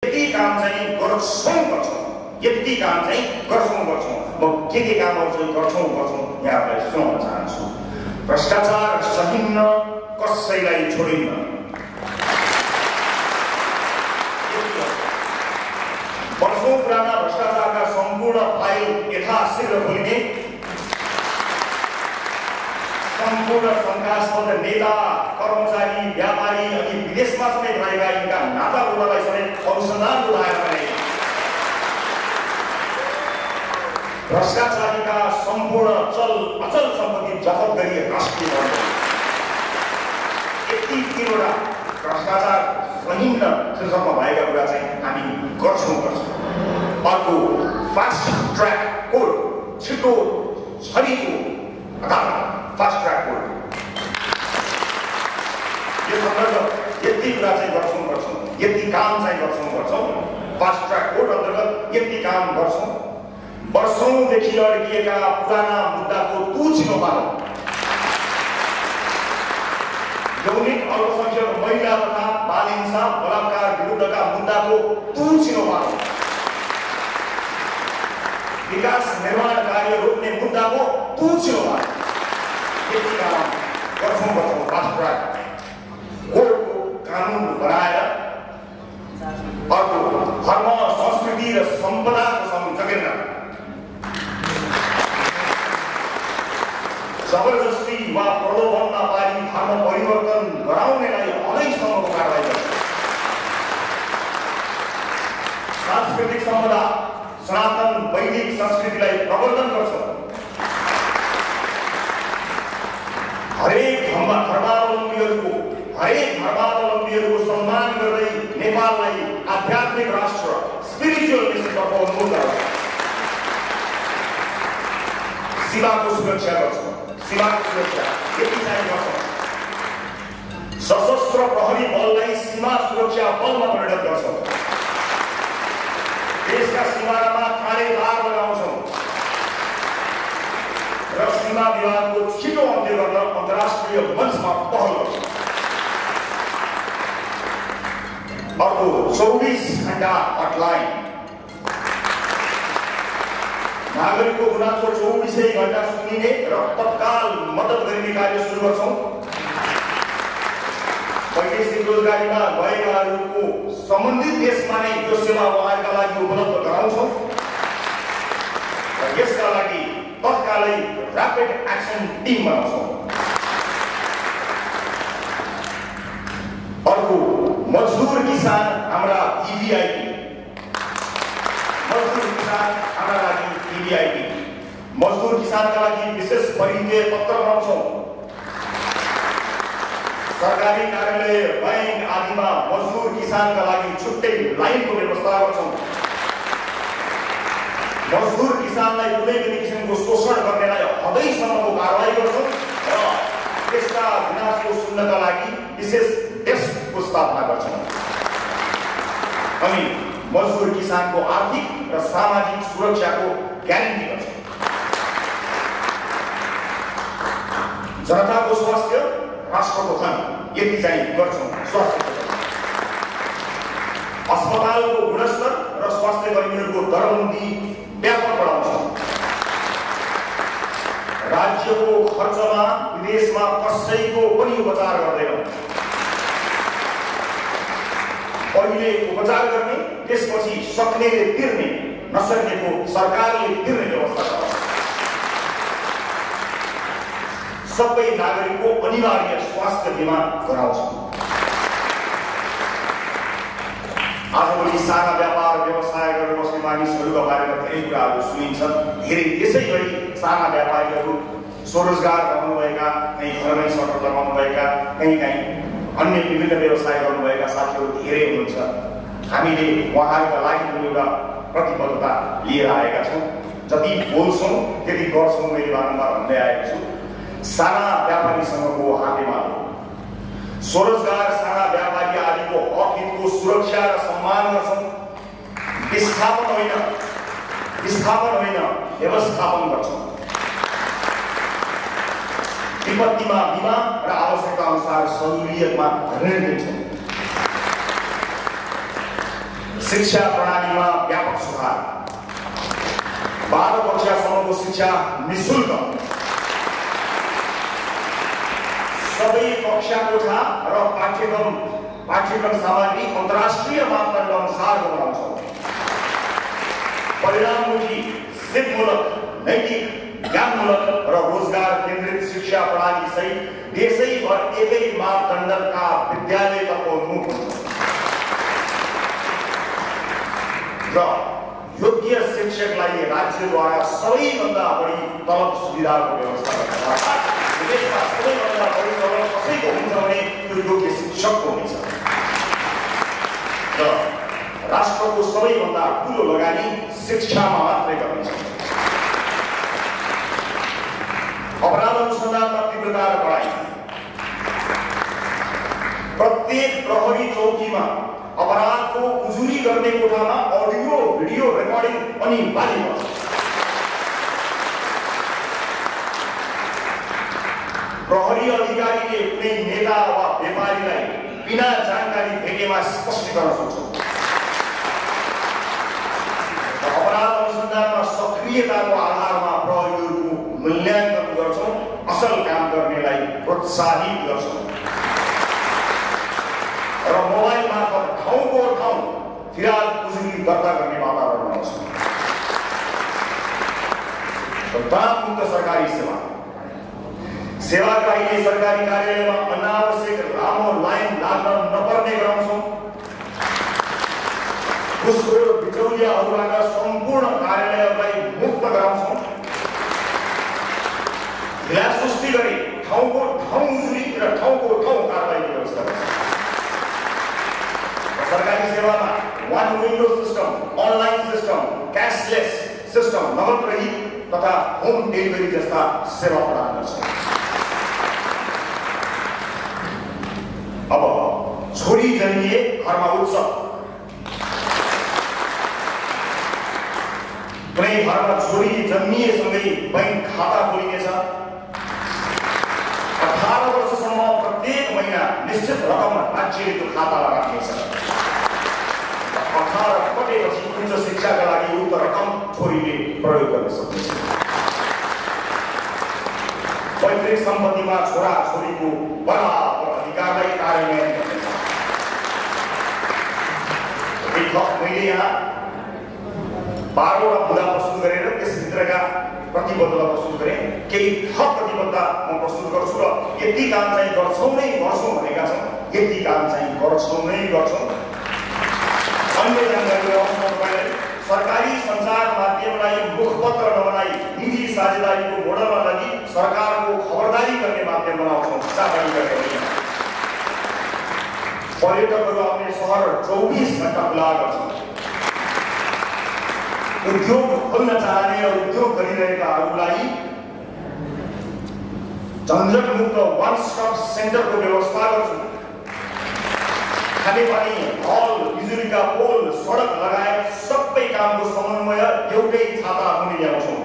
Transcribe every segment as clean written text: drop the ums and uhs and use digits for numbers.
यति काम चाहिँ गर्छौँ यति काम चाहिँ गर्छौँ म के कामहरू चाहिँ गर्छौँ यहाँलाई सुनाउन चाहन्छु। भ्रष्टाचार सहिन्न, कसैलाई छोडिन्न। वर्षौं पुराना भ्रष्टाचारका सम्पूर्ण फाइल यथाशीघ्र खोलिने, सम्पूर्ण शङ्कास्पद नेता, कर्मचारी, व्यापारी अनि विदेशमा समेत रहेका यिनका नातागोतालाई समेत अनुसन्धानको दायरामा ल्याइने, भ्रष्टाचारीका सम्पूर्ण अचल सम्पत्ति जफत गरी राष्ट्रियकरण, यति तीनवटा भ्रष्टाचार सहिन्न शीर्षकमा भएका कुरा चाहिँ हामी गर्छौँ। अर्को फास्ट ट्र्याक कोर्ट, छिटो छरितो अदालत, फास्ट ट्र्याक कोर्ट, यो सन्दर्भ यति कुरा चाहिँ गर्छौँ, यति काम चाहिँ गर्छौँ। फास्ट ट्र्याक कोर्ट अन्तर्गत यति काम गर्छौँ। वर्षौंदेखि अड्किएका पुराना मुद्दाको तुछिनो पार्नु, यौनिक अल्पसंख्यक महिला तथा बाल हिंसा बलात्कार विरुद्धका मुद्दाको तुछिनो पार्नु, विकास निर्माण कार्य रोक्ने मुद्दाको तुछिनो पार्नु, यति काम गर्छौँ। फास्ट ट्र्याक कोर्टको कानुन बनाएर अर्को धर्म, संस्कृति र सम्पदाको संरक्षण, जबरजस्ती वा प्रलोभनमा पारी धर्म परिवर्तन गराउनेलाई अनैसम्मको कारवाही गर्छ। सांस्कृतिक सम्पदा, सनातन वैदिक संस्कृतिलाई प्रवर्धन गर्छ। हरेक धर्मावलम्बीहरूको सम्मान गर्दै नेपाललाई आध्यात्मिक राष्ट्र, स्पिरिचुअल नेसनतर्फ उन्मुख गर्छ। सीमाको सुरक्षा गर्छ। यति चाहिँ गर्छ। सशस्त्र प्रहरी बललाई सीमा सुरक्षा बलमा परिणत गर्छौँ। देशका सीमानामा खानेदार लगाउँछौँ र सीमा विवादको छिटो अन्त्य गर्न अन्तर्राष्ट्रिय मञ्चमा पहल गर्छौँ। अर्को 24 घण्टा हटलाइन, नागरिकको गुनासो 24 घण्टा सुनिने र तत्काल मद्दत गरिने कार्य सुरु गर्छौँ। वैदेशिक रोजगारीमा गएकाहरूको सम्बन्धित देशमा नै यो सेवा उहाँहरूका लागि उपलब्ध गराउँछौँ र यसका लागि तत्कालै ऱ्यापिड एक्सन टिम बनाउँछौँ। अर्को मजदुर किसान हाम्रा भिभिआइपी, मजदुर किसानका लागि विशेष परिचय पत्र बनाउँछौँ। सरकारी कार्यालय, बैंक आदिमा मजदुर किसानका लागि छुट्टै लाइनको व्यवस्था गर्छौँ। मजदुर किसानलाई कुनै पनि किसिमको शोषण गर्नेलाई हदैसम्मको कारवाही गर्छौँ र त्यसका गुनासो सुन्नका लागि विशेष डेस्कको स्थापना गर्छौँ। अनि मजदुर किसानको आर्थिक र सामाजिक सुरक्षाको ग्यारेन्टी गर्छ। जनताको स्वास्थ्य राष्ट्रको धन, यति चाहिँ गर्छौँ। स्वास्थ्य अस्पतालको गुणस्तर र स्वास्थ्य कर्मीहरूको दरबन्दी व्यापक बढाउँछौँ। राज्यको खर्चमा विदेशमा कसैको पनि उपचार गर्दैनौँ। पहिले उपचार गर्ने, त्यसपछि सक्नेले तिर्ने, नसक्नेको सरकारले तिर्ने व्यवस्था गर्छ। सबै नागरिकको अनिवार्य स्वास्थ्य बीमा गराउँछौँ। आजभोलि साना व्यापार व्यवसाय गरेर बस्ने मानिसहरूका बारेमा धेरै कुराहरू सुनिन्छ। धेरै त्यसै गरी साना व्यापारीहरू स्वरोजगार गर्नुभएका, कहीँ घरमै सटर लगाउनुभएका, कहीँ अन्य विभिन्न व्यवसाय गर्नुभएका साथीहरू धेरै हुनुहुन्छ। हामीले उहाँहरूका लागि पनि एउटा प्रतिबद्धता लिएर आएका छौँ। जति बोल्छौँ त्यति गर्छौँ। मैले बारम्बार भन्दै आएको छु, साना व्यापारीसँगको हातेमा स्वरोजगार, साना व्यापारी आदिको हक हितको सुरक्षा र सम्मान गर्छौँ। विस्थापन होइन व्यवस्थापन गर्छौँ। विपत्तिमा बिमा र आवश्यकता अनुसार सहुलियतमा ऋण दिन्छौँ। शिक्षा प्रणालीमा व्यापक सुधार, 12 कक्षासम्मको शिक्षा निःशुल्क, सबै कक्षा कोठा र पाठ्यक्रम सामग्री अन्तर्राष्ट्रिय मापदण्ड अनुसार बनाउँछौँ। परिणाममुखी, सिपमूलक, नैतिक, ज्ञानमूलक र रोजगार केन्द्रित शिक्षा प्रणाली सहित देशैभर एकै मापदण्डका विद्यालय तर्फाउन्मुख हुन्छ र योग्य शिक्षकलाई राज्यद्वारा सबैभन्दा बढी तलब सुविधाको व्यवस्था गर्छ। देशमा सबैभन्दा बढी तलब कसैको हुन्छ भने त्यो योग्य शिक्षकको हुनेछ र राष्ट्रको सबैभन्दा ठुलो लगानी शिक्षामा मात्रै गर्नेछ। अपराध अनुसन्धानमा तीव्रता र बढाइ, प्रत्येक प्रहरी चौकीमा अपराधको उजुरी गर्ने कोठामा अडियो भिडियो रेकर्डिङ अनिवार्य हुन्छ। प्रहरी अधिकारीले कुनै नेता वा व्यापारीलाई बिना जानकारी भेटेमा स्पष्टीकरण सक्छ। अपराध अनुसन्धानमा सक्रियताको आधारमा प्रहरीहरूको मूल्याङ्कन गर्छौँ, असल काम गर्नेलाई प्रोत्साहित गर्छौँ र मोबाइल मार्फत ठाउँको ठाउँ फिराद उजुरी दर्ता गर्ने वातावरण बनाउँछ। तनावमुक्त सरकारी सेवाग्राहीले सरकारी कार्यालयमा अनावश्यक लामो लाइन लाग्न नपर्ने गराउँछौँ। घुसखोर बिचौलियाहरूबाट सम्पूर्ण कार्यालयहरूलाई मुक्त गराउँछौँ। ढिलासुस्ती गरी ठाउँको ठाउँ उजुरी र ठाउँको ठाउँ कारबाहीको व्यवस्था गर्छ। सरकारी सेवामा one window system, online system, cashless system, नगद रहित तथा होम डेलिभरी जस्ता सेवा प्रदान गर्छ। अब छोरी जन्मिए घरमा उत्सव। कुनै घरमा छोरी जन्मिएसँगै बैंक खाता खोलिनेछ। 18 वर्षसम्म प्रत्येक महिना निश्चित रकम राज्यले त्यो खातामा राख्नेछ। 18 कटेपछि उच्च शिक्षाका लागि उक्त रकम छोरीले प्रयोग गर्न सक्नेछ। पैतृक सम्पत्तिमा छोरा छोरीको बराबर अधिकारलाई कार्यान्वयन गर्नेछ। मैले यहाँ 12 मुद्दा प्रस्तुत गरेर त्यसभित्रका प्रतिबद्धता प्रस्तुत गरेँ। केही थप प्रतिबद्धता म प्रस्तुत गर्छु र यति काम चाहिँ गर्छौँ नै गर्छौँ भनेका छौँ, यति काम चाहिँ गर्छौँ नै गर्छौँ। अन्य जानकारी सरकारी सञ्चार माध्यमलाई मुखपत्र नबनाई निजी साझेदारीको मोडलमा लगी सरकारको खबरदारी गर्ने माध्यम बनाउँछौँ। पर्यटकहरू आउने सहर 24 घण्टा खुला गर्छौँ। उद्योग खोल्न चाहने र उद्योग गरिरहेकाहरूलाई झन्झटमुक्त वान स्टप सेन्टरको व्यवस्था गर्छौँ। खानेपानी, हल, बिजुलीका पोल, सडक लगायत सबै कामको समन्वय एउटै छाता मुनि ल्याउँछौँ।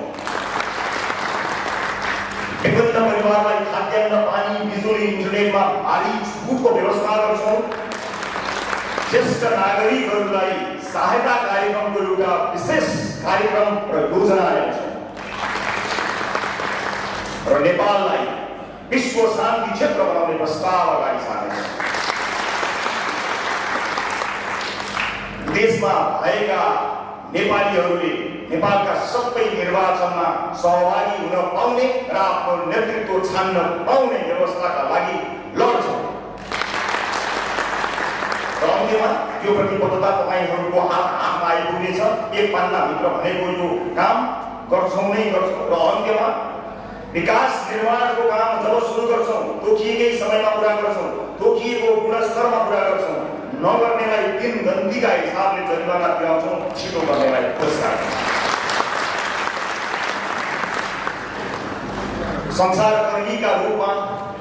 विभिन्न परिवारलाई खाद्यान्न, पानी, बिजुली, इन्टरनेटमा भारी छुटको व्यवस्था गर्छौँ। ज्येष्ठ नागरिकहरूलाई सहायता कार्यक्रमको एउटा विशेष कार्यक्रम र योजना ल्याउँछौँ र नेपाललाई विश्व शान्ति क्षेत्र बनाउने प्रस्ताव अगाडि सार्नेछौँ। देशमा भएका नेपालीहरूले नेपालका सबै निर्वाचनमा सहभागी हुन पाउने र आफ्नो नेतृत्व छान्न पाउने व्यवस्थाका लागि लड्छौँ। र अन्त्यमा यो प्रतिबद्धता तपाईँहरूको हातमा आइपुग्नेछ। एक पान्नाभित्र भनेको यो काम गर्छौँ नै गर्छौँ र अन्त्यमा विकास निर्माणको काम जब सुरु गर्छौँ तोकिएकै समयमा पुरा गर्छौँ, तोकिएको गुणस्तरमा पुरा गर्छौँ। नगर्नेलाई दिन गन्तीका हिसाबले जरिवाना तिराउँछौँ, छिटो गर्नेलाई पुरस्कार। संसारकर्मीका रूपमा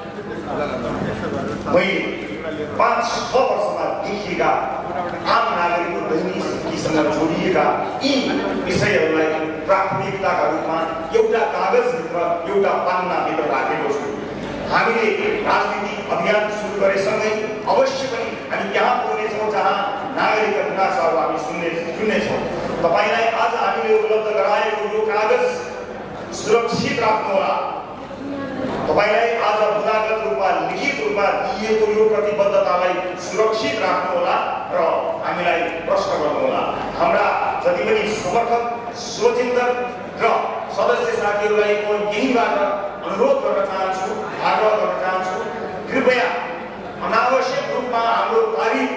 मैले 5-6 वर्षमा देखिएका आम नागरिकको दैनिकीसँग जोडिएका यी विषयहरूलाई प्राथमिकताका रूपमा एउटा कागजभित्र, एउटा पान्नाभित्र राखेको छु। हामीले राजनीतिक अभियान सुरु गरेसँगै अवश्य पनि हामी त्यहाँ पुग्नेछौँ जहाँ नागरिक गुनासाहरू हामी सुन्नेछौँ। तपाईँलाई आज हामीले उपलब्ध गराएको यो कागज सुरक्षित राख्नुहोला। तपाईलाई आज बुदागत रूपमा लिखित रूपमा दिएको यो प्रतिबद्धतालाई सुरक्षित राख्नुहोला र हामीलाई प्रश्न गर्नुहोला। हाम्रा जति पनि समर्थक, शुभचिन्तक र सदस्य साथीहरूलाई म यहीँबाट अनुरोध गर्न चाहन्छु, आग्रह गर्न चाहन्छु, कृपया अनावश्यक रूपमा हाम्रो तारिफ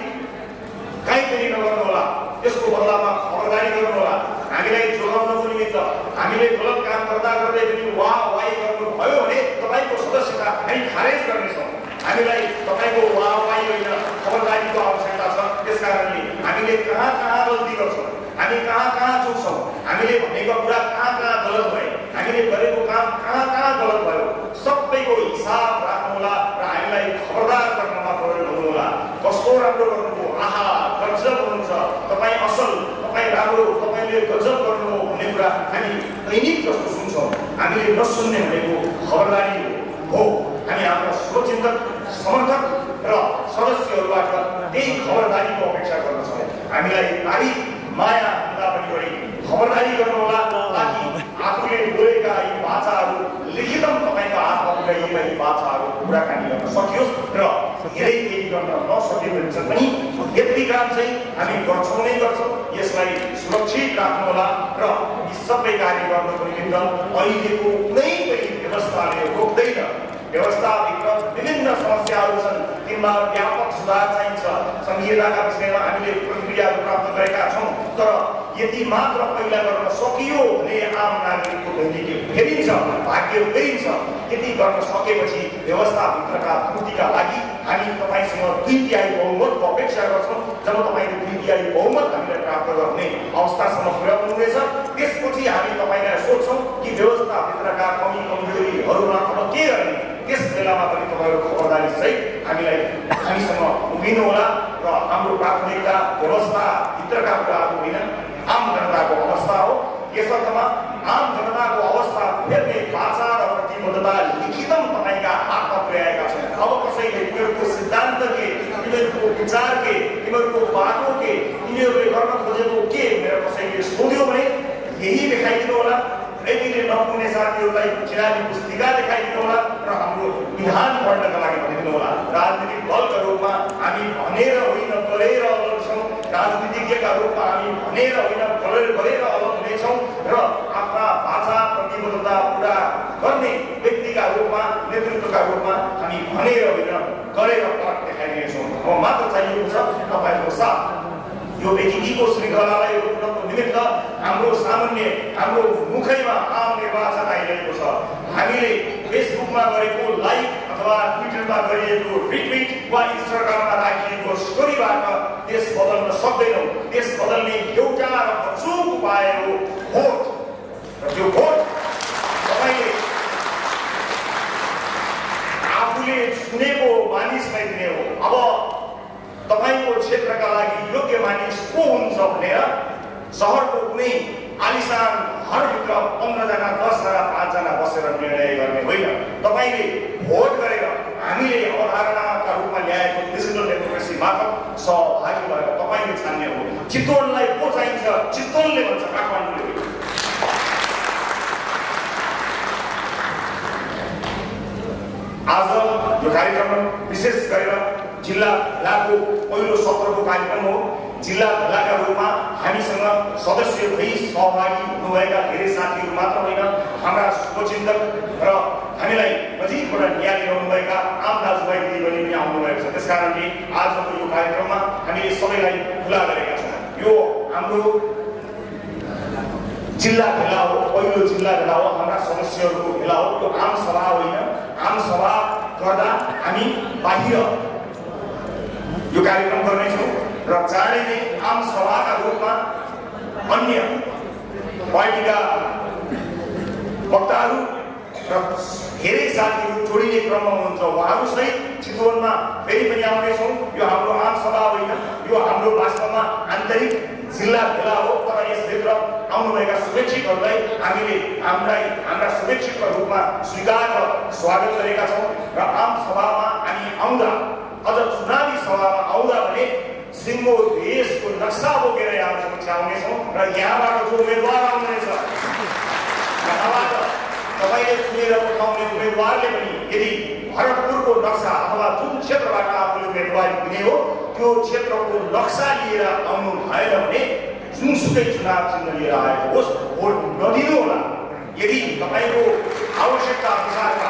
कहीँ पनि नगर्नुहोला। त्यसको बदलामा खबरदारी गर्नुहोला। हामीलाई जोगाउनको निमित्त हामीले गलत काम गर्दा गर्दै पनि वाहवाही गर्नुभयो भने तपाईँको सदस्यता हामी खारेज गर्नेछौँ। हामीलाई तपाईँको वाहवाही होइन, खबरदारीको आवश्यकता छ। त्यसकारणले हामीले कहाँ कहाँ गल्ती गर्छौँ, हामी कहाँ कहाँ चुक्छौँ, हामीले भनेको कुरा कहाँ कहाँ गलत भए, हामीले गरेको काम कहाँ कहाँ गलत भयो, सबैको हिसाब राख्नुहोला र हामीलाई खबरदार गर्नमा प्रयोग गर्नुहोला। कस्तो राम्रो गर्नुभयो, आहा गजब हुनुहुन्छ, तपाईँ असल, तपाईँ राम्रो, तपाईँले गजब गर्नुभयो भन्ने कुरा हामी दैनिक जस्तो सुन्छौँ। हामीले नसुन्ने भनेको खबरदारी हो। हामी हाम्रा शुभचिन्तक, समर्थक र सदस्यहरूबाट त्यही खबरदारीको अपेक्षा गर्दछौँ। हामीलाई तारिफ माया हुँदा पनि बढी खबरदारी गर्नुहोला, ताकि आफूले बोलेका यी वाचाहरू लिखितम तपाईँको हातमा पुर्याइएका यी वाचाहरू कुराकानी गर्न सकियोस् र धेरै केही गर्न नसके पनि यति काम चाहिँ हामी गर्छौँ नै गर्छौँ। यसलाई सुरक्षित राख्नुहोला र यी सबै कार्य गर्नको निमित्त अहिलेको कुनै पनि व्यवस्थाले रोक्दैन। व्यवस्थाभित्र विभिन्न समस्याहरू छन्, तिनमा व्यापक सुधार चाहिन्छ। संहिताका विषयमा हामीले प्रतिक्रियाहरू प्राप्त गरेका छौँ, तर यदि मात्र पहिला गर्न सकियो भने आम नागरिकको दैनिक फेरिन्छ, भाग्य फेरिन्छ। यति गर्न सकेपछि व्यवस्थाभित्रका पूर्तिका लागि हामी तपाईँसँग 2/3 बहुमतको अपेक्षा गर्छौँ। जब तपाईँले 2/3 बहुमत हामीलाई प्राप्त गर्ने अवस्थासम्म पुर्याउनुहुनेछ, त्यसपछि हामी तपाईँलाई सोध्छौँ कि व्यवस्थाभित्रका कमी कमजोरीहरूमा अब के गर्ने। त्यस बेलामा पनि तपाईँको खबरदारी सहित हामीसँग उभिनुहोला र हाम्रो प्राथमिकता व्यवस्थाभित्रका कुराहरू होइन, आम जनताको अवस्था हो। यस अर्थमा आम जनताको अवस्था फेर्ने वाचा र प्रतिबद्धता लिखितम तपाईँका हातमा पुर्याएका छन्। अब कसैले तिमीहरूको सिद्धान्त के, तिमीहरूको विचार के, तिमीहरूको बाटो के, तिमीहरूले गर्न खोजेको के भनेर कसैले सोध्यो भने यही देखाइदिनु होला। यतिले नपुग्ने साथीहरूलाई चुनावी पुस्तिका देखाइदिनु होला र हाम्रो विधान पढ्नका लागि भनिदिनु होला। राजनीतिक दलका रूपमा हामी भनेर होइन गरेर अलग छौँ, राजनीतिज्ञका रूपमा हामी भनेर होइन गरेर अलग हुनेछौँ र आफ्ना भाषा प्रतिबद्धता पुरा गर्ने व्यक्तिका रूपमा, नेतृत्वका रूपमा हामी भनेर होइन गरेर फरक देखाइदिनेछौँ। अब मात्र चाहिएको छ तपाईँहरूको साथ। यो बेचिकीको श्रृङ्खलालाई रोक्नको निमित्त हाम्रो सामान्य, हाम्रो मुखैमा आम निर्वाचन आइरहेको छ। हामीले फेसबुकमा गरेको लाइक अथवा ट्विटरमा गरिएको रिट्विट वा इन्स्टाग्राममा राखिएको स्टोरीबाट देश बदल्न सक्दैनौँ। देश बदल्ने एउटा र अचूक उपाय हो भोट। र त्यो भोट तपाईँले आफूले चुनेको मानिसलाई दिने हो। अब तपाईँको क्षेत्रका लागि योग्य मानिस को हुन्छ भनेर सहरको कुनै आलिसान घरभित्र 15 जना, 10 जना, 5 जना बसेर निर्णय गर्ने होइन। तपाईँले भोट गरेर हामीले अवधारणाका रूपमा ल्याएको डिजिटल डेमोक्रेसी मार्फत सहभागी भएर तपाईँले छान्ने हो। चितवनलाई को चाहिन्छ? चितवनले भन्छ, काठमाडौँले। आज यो कार्यक्रम विशेष गरेर जिल्ला भेलाको पहिलो सत्रको कार्यक्रम हो। जिल्ला भेलाका रूपमा हामीसँग सदस्य भई सहभागी हुनुभएका धेरै साथीहरू मात्र होइन, हाम्रा शुभचिन्तक र हामीलाई नजिकबाट निहालिरहनुभएका आम दाजुभाइ दिदीबहिनी पनि आउनुभएको छ। त्यसकारणले आजको यो कार्यक्रममा हामीले सबैलाई खुला गरेका छौँ। यो हाम्रो जिल्ला भेला हो, पहिलो जिल्ला भेला हो, हाम्रा सदस्यहरूको भेला हो। यो आम सभा होइन। आम सभा गर्दा हामी बाहिर यो कार्यक्रम गर्नेछौँ र चाँडै नै आम सभाका रूपमा अन्य पार्टीका वक्ताहरू र धेरै साथीहरू जोडिने क्रममा हुनुहुन्छ। उहाँहरूसहित चितवनमा फेरि पनि आउनेछौँ। यो हाम्रो आम सभा होइन, यो हाम्रो वास्तवमा आन्तरिक जिल्ला भेला हो। तर यसभित्र आउनुभएका शुभेच्छुकहरूलाई हामीले हाम्रा शुभेच्छुकका रूपमा स्वीकार र स्वागत गरेका छौँ। र आम सभामा हामी आउँदा, अझ चुनावी सभामा आउँदा भने सिङ्गो देशको नक्सा बोकेर यहाँ समक्ष आउनेछौँ र यहाँबाट जो उम्मेदवार आउनेछ यहाँबाट तपाईँले चुनेर पठाउने उम्मेदवारले पनि यदि भरतपुरको नक्सा अथवा जुन क्षेत्रबाट आफूले उम्मेदवारी दिने हो त्यो क्षेत्रको नक्सा लिएर आउनु भएन भने जुनसुकै चुनाव चिन्ह लिएर आएको होस् भोट नदिनु होला। यदि तपाईँको आवश्यकता अनुसारका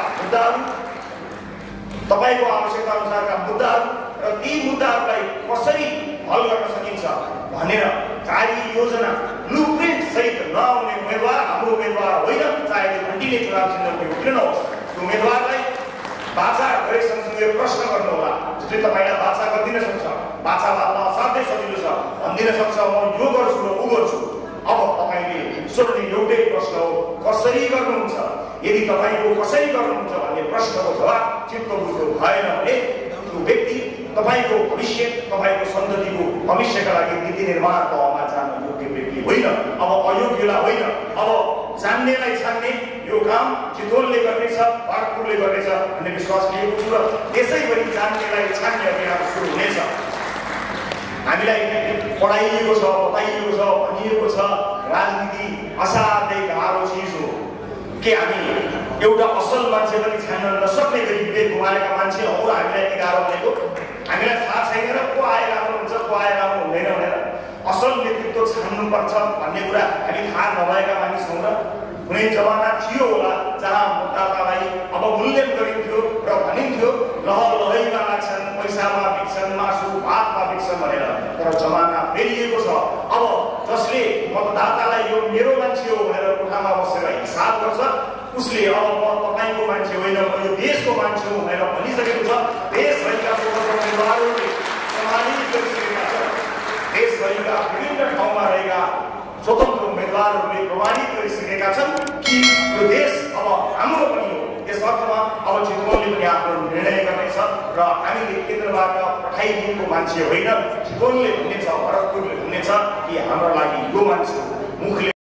मुद्दाहरू र ती मुद्दाहरूलाई कसरी हल गर्न सकिन्छ भनेर कार्ययोजना ब्लुप्रिन्ट सहित नआउने उम्मेदवार हाम्रो उम्मेदवार होइन, चाहे त्यो घन्टीले चुनाव चिन्हको किन नहोस्। त्यो उम्मेदवारलाई बाचा गरे सँगसँगै प्रश्न गर्नुहोला, जसले तपाईँलाई बाचा गरिदिन सक्छ, बाचा बाल्न असाध्यै सजिलो छ, भनिदिन सक्छ म यो गर्छु र ऊ गर्छु। अब तपाईँले सोध्ने एउटै प्रश्न हो, कसरी गर्नुहुन्छ? यदि तपाईँको कसरी गर्नुहुन्छ भन्ने प्रश्नको जवाब चित्त बुझ्नु भएन भने त्यो व्यक्ति तपाईँको भविष्य, तपाईँको सन्ततिको भविष्यका लागि नीति निर्माण तहमा जान योग्य व्यक्ति होइन, अब अयोग्यलाई होइन। अब जान्नेलाई छान्ने यो काम चितवनले गर्नेछ, भरतपुरले गर्नेछ भन्ने विश्वास लिएको छु र त्यसै गरी जान्नेलाई छान्ने अभियान सुरु हुनेछ। हामीलाई पढाइएको छ, बताइएको छ, भनिएको छ राजनीति असाध्यै गाह्रो चिज हो। के हामी एउटा असल मान्छे पनि छान्न नसक्ने गरी विवेक गुमाएका मान्छे हौ र हामीलाई यति गाह्रो भनेको? हामीलाई थाहा छैन र को आए राम्रो हुन्छ, को आए राम्रो हुँदैन भनेर असल नेतृत्व छान्नुपर्छ भन्ने कुरा हामी थाहा नभएका मानिस हौँ र? कुनै जमाना थियो होला जहाँ मतदातालाई अब मूल्यन गरिन्थ्यो र भनिन्थ्यो लहैमा लाग्छन्, पैसामा बिक्छन्, मासु भातमा बिक्छन् भनेर। तर जमाना फेरिएको छ। अब जसले मतदातालाई यो मेरो मान्छे हो भनेर कोठामा बसेर हिसाब गर्छ उसले अब म तपाईँको मान्छे होइन, म यो देशको मान्छे हो भनेर भनिसकेको छ। देशभरिका स्वतन्त्र उम्मेदवारहरूले प्रमाणित गरिसकेका छन्। देशभरिका विभिन्न ठाउँमा रहेका स्वतन्त्र उम्मेदवारहरूले प्रमाणित गरिसकेका छन् कि यो देश अब हाम्रो पनि हो। यस अर्थमा अब चितवनले पनि आफ्नो निर्णय गर्नेछ र हामीले केन्द्रबाट पठाइदिएको मान्छे होइन, चितवनले भन्नेछ, भरतपुरले भन्नेछ कि हाम्रो लागि यो मान्छे हो। मुखले